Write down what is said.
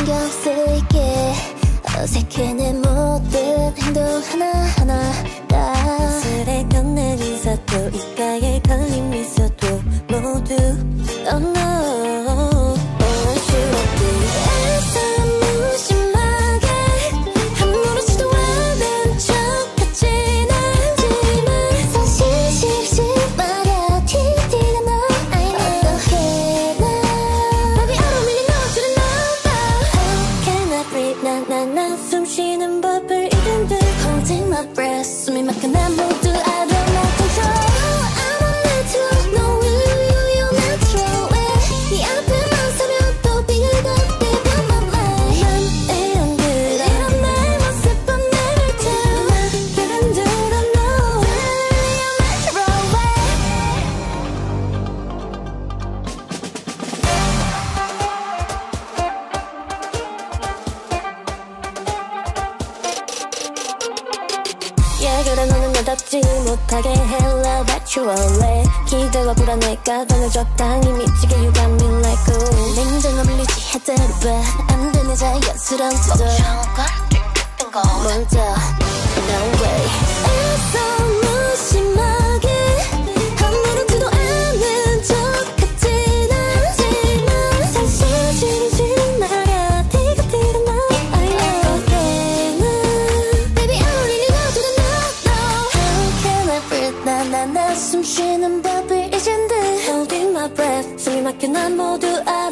신경 쓸게 어색해 내 모든 행동 하나하나 다 술에 걷는 인사도 입가에 걸린 미소도 모두 Oh no 애써 무심하게 아무렇지도 않은 척하진 않지만 사실 말야 티가 나 I know 어떡해 나 Baby I don't really know to know How can I breathe 나 숨쉬는 법을 잃은 듯 Holding my breath 숨이 막혀 난 모두 I don't know control I'm unnatural No you're natural 왜 네 앞에만 서면 또 빙글겁게 변한 말 난 이런 듯 이런 내 모습은 never tell 난 이런 듯 I know You're natural Yeah 그래 너는 나답지 못하게 Hello naturally 기대와 불안해가 너는 적당히 미치게 You got me like ooh 냉정함을 유지하더라 안 되네 자연스러운 태도 먼저 No way 애써 무심하게 아무렇지도 않은 척 같진 않지만 사실 지금 말야 티가 나 I know Baby I don't really know to know How can I breathe 나 숨쉬는 법을 잊은 듯 Holding my breath 숨이 막혀 난 모두 알아